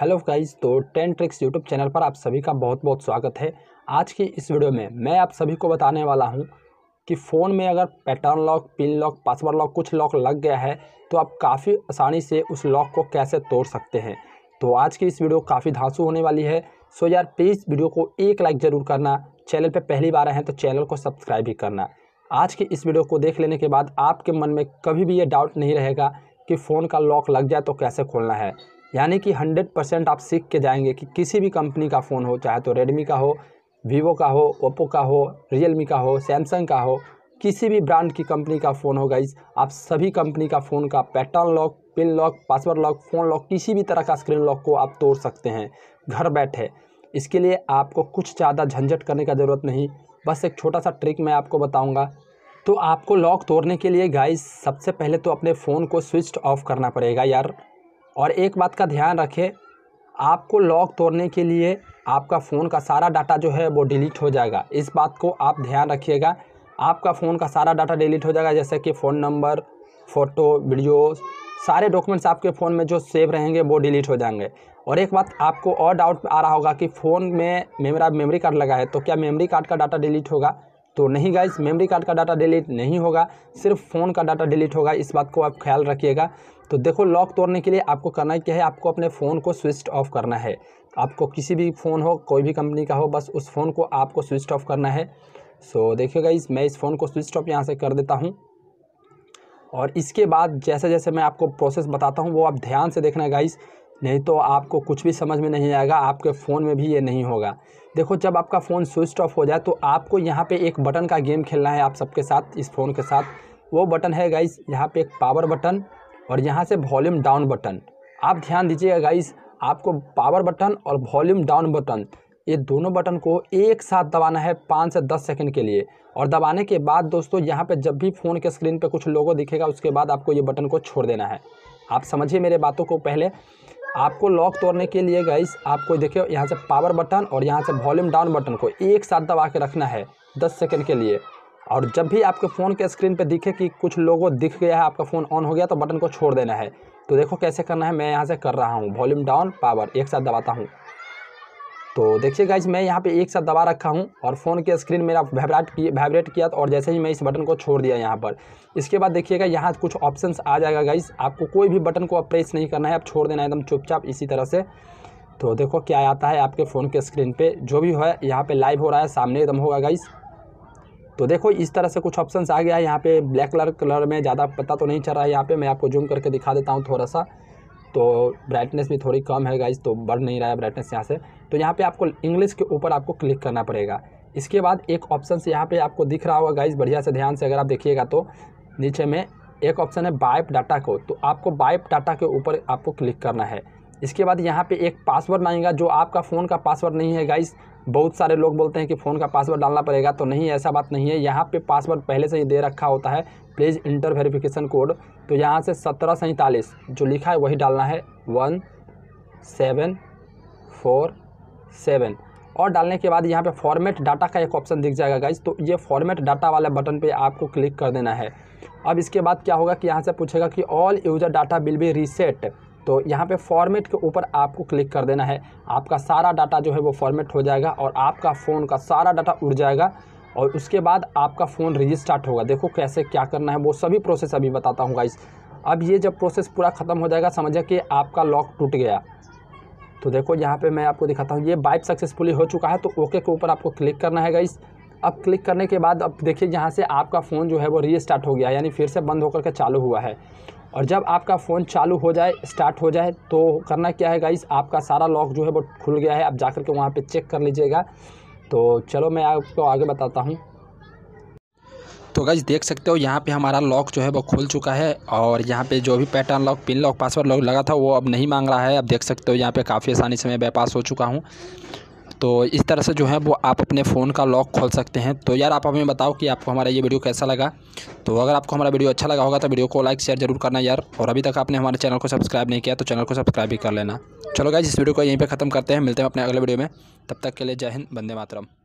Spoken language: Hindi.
हेलो गाइस, तो 10 ट्रिक्स यूट्यूब चैनल पर आप सभी का बहुत बहुत स्वागत है। आज की इस वीडियो में मैं आप सभी को बताने वाला हूं कि फ़ोन में अगर pattern lock, pin lock, password lock कुछ लॉक लग गया है तो आप काफ़ी आसानी से उस लॉक को कैसे तोड़ सकते हैं। तो आज की इस वीडियो काफ़ी धांसू होने वाली है। सो यार प्लीज़ वीडियो को एक लाइक ज़रूर करना, चैनल पर पहली बार आए हैं तो चैनल को सब्सक्राइब भी करना। आज की इस वीडियो को देख लेने के बाद आपके मन में कभी भी ये डाउट नहीं रहेगा कि फ़ोन का लॉक लग जाए तो कैसे खोलना है। यानी कि 100% आप सीख के जाएंगे कि किसी भी कंपनी का फ़ोन हो, चाहे तो रेडमी का हो, वीवो का हो, ओप्पो का हो, रियलमी का हो, सैमसंग का हो, किसी भी ब्रांड की कंपनी का फ़ोन हो गाइस, आप सभी कंपनी का फ़ोन का pattern lock, pin lock, password lock, phone lock, किसी भी तरह का स्क्रीन लॉक को आप तोड़ सकते हैं घर बैठे। इसके लिए आपको कुछ ज़्यादा झंझट करने का ज़रूरत नहीं, बस एक छोटा सा ट्रिक मैं आपको बताऊँगा। तो आपको लॉक तोड़ने के लिए गाइस सबसे पहले तो अपने फ़ोन को स्विच ऑफ करना पड़ेगा यार। और एक बात का ध्यान रखें, आपको लॉक तोड़ने के लिए आपका फ़ोन का सारा डाटा जो है वो डिलीट हो जाएगा। इस बात को आप ध्यान रखिएगा। आपका फ़ोन का सारा डाटा डिलीट हो जाएगा, जैसे कि फ़ोन नंबर, फ़ोटो, वीडियो, सारे डॉक्यूमेंट्स आपके फ़ोन में जो सेव रहेंगे वो डिलीट हो जाएंगे। और एक बात आपको और डाउट आ रहा होगा कि फ़ोन में मेरा मेमोरी कार्ड लगा है तो क्या मेमोरी कार्ड का डाटा डिलीट होगा? तो नहीं गाइस, मेमोरी कार्ड का डाटा डिलीट नहीं होगा, सिर्फ फ़ोन का डाटा डिलीट होगा। इस बात को आप ख्याल रखिएगा। तो देखो, लॉक तोड़ने के लिए आपको करना क्या है, आपको अपने फ़ोन को स्विच ऑफ करना है। आपको किसी भी फ़ोन हो, कोई भी कंपनी का हो, बस उस फ़ोन को आपको स्विच ऑफ करना है। सो देखिए गाइस, मैं इस फ़ोन को स्विच ऑफ यहाँ से कर देता हूँ। और इसके बाद जैसे जैसे मैं आपको प्रोसेस बताता हूँ वो आप ध्यान से देखना गाइस, नहीं तो आपको कुछ भी समझ में नहीं आएगा, आपके फ़ोन में भी ये नहीं होगा। देखो, जब आपका फ़ोन स्विच ऑफ हो जाए तो आपको यहाँ पे एक बटन का गेम खेलना है आप सबके साथ, इस फ़ोन के साथ। वो बटन है गाइस, यहाँ पे एक पावर बटन और यहाँ से वॉल्यूम डाउन बटन। आप ध्यान दीजिएगा गाइस, आपको पावर बटन और वॉल्यूम डाउन बटन, ये दोनों बटन को एक साथ दबाना है 5 से 10 सेकंड के लिए। और दबाने के बाद दोस्तों, यहाँ पे जब भी फ़ोन के स्क्रीन पे कुछ लोगो दिखेगा उसके बाद आपको ये बटन को छोड़ देना है। आप समझिए मेरे बातों को। पहले आपको लॉक तोड़ने के लिए गाइस, आपको देखिए यहाँ से पावर बटन और यहाँ से वॉल्यूम डाउन बटन को एक साथ दबा के रखना है 10 सेकंड के लिए। और जब भी आपके फ़ोन के स्क्रीन पे दिखे कि कुछ लोगो दिख गया है, आपका फ़ोन ऑन हो गया, तो बटन को छोड़ देना है। तो देखो कैसे करना है, मैं यहाँ से कर रहा हूँ। वॉल्यूम डाउन, पावर एक साथ दबाता हूँ। तो देखिए गाइस, मैं यहाँ पे एक साथ दबा रखा हूँ और फ़ोन के स्क्रीन मेरा वाइब्रेट किया और जैसे ही मैं इस बटन को छोड़ दिया यहाँ पर, इसके बाद देखिएगा यहाँ कुछ ऑप्शंस आ जाएगा गाइस। आपको कोई भी बटन को प्रेस नहीं करना है, आप छोड़ देना है एकदम चुपचाप इसी तरह से। तो देखो क्या आता है आपके फ़ोन के स्क्रीन पे, जो भी है यहाँ पे लाइव हो रहा है, सामने एकदम होगा गाइस। तो देखो इस तरह से कुछ ऑप्शंस आ गया है यहाँ पे। ब्लैक कलर में ज़्यादा पता तो नहीं चल रहा है यहाँ पे, मैं आपको जूम करके दिखा देता हूँ थोड़ा सा। तो ब्राइटनेस भी थोड़ी कम है गाइस, तो बढ़ नहीं रहा है ब्राइटनेस यहाँ से। तो यहाँ पे आपको इंग्लिश के ऊपर आपको क्लिक करना पड़ेगा। इसके बाद एक ऑप्शन से यहाँ पे आपको दिख रहा होगा गाइस, बढ़िया से ध्यान से अगर आप देखिएगा तो नीचे में एक ऑप्शन है वाइप डाटा को, तो आपको वाइप डाटा के ऊपर आपको क्लिक करना है। इसके बाद यहाँ पे एक पासवर्ड मांगेगा जो आपका फ़ोन का पासवर्ड नहीं है गाइस। बहुत सारे लोग बोलते हैं कि फ़ोन का पासवर्ड डालना पड़ेगा, तो नहीं, ऐसा बात नहीं है। यहाँ पे पासवर्ड पहले से ही दे रखा होता है, प्लीज़ इंटर वेरिफिकेशन कोड। तो यहाँ से 1747 जो लिखा है वही डालना है, 1747। और डालने के बाद यहाँ पे फॉर्मेट डाटा का एक ऑप्शन दिख जाएगा गाइस, तो ये फॉर्मेट डाटा वाले बटन पे आपको क्लिक कर देना है। अब इसके बाद क्या होगा कि यहाँ से पूछेगा कि all user data will be reset, तो यहाँ पे फॉर्मेट के ऊपर आपको क्लिक कर देना है। आपका सारा डाटा जो है वो फॉर्मेट हो जाएगा और आपका फ़ोन का सारा डाटा उड़ जाएगा और उसके बाद आपका फ़ोन रीस्टार्ट होगा। देखो कैसे क्या करना है वो सभी प्रोसेस अभी बताता हूँ गाइस। अब ये जब प्रोसेस पूरा ख़त्म हो जाएगा, समझिए कि आपका लॉक टूट गया। तो देखो यहाँ पे मैं आपको दिखाता हूँ, ये वाइप सक्सेसफुली हो चुका है, तो ओके के ऊपर आपको क्लिक करना है गाइस। अब क्लिक करने के बाद अब देखिए यहाँ से आपका फ़ोन जो है वो रीस्टार्ट हो गया, यानी फिर से बंद होकर के चालू हुआ है। और जब आपका फ़ोन चालू हो जाए, स्टार्ट हो जाए, तो करना क्या है गाइस, आपका सारा लॉक जो है वो खुल गया है। आप जाकर के वहाँ पे चेक कर लीजिएगा। तो चलो मैं आपको आगे बताता हूँ। तो गाइस देख सकते हो यहाँ पे हमारा लॉक जो है वो खुल चुका है और यहाँ पे जो भी pattern lock, pin lock, password lock लगा था वो अब नहीं मांग रहा है। अब देख सकते हो यहाँ पे काफ़ी आसानी से मैं बाईपास हो चुका हूँ। तो इस तरह से जो है वो आप अपने फ़ोन का लॉक खोल सकते हैं। तो यार आप हमें बताओ कि आपको हमारा ये वीडियो कैसा लगा। तो अगर आपको हमारा वीडियो अच्छा लगा होगा तो वीडियो को लाइक शेयर जरूर करना यार। और अभी तक आपने हमारे चैनल को सब्सक्राइब नहीं किया तो चैनल को सब्सक्राइब भी कर लेना। चलो गाइस, इस वीडियो को यहीं पे ख़त्म करते हैं, मिलते हैं अपने अगले वीडियो में। तब तक के लिए जय हिंद, वंदे मातरम।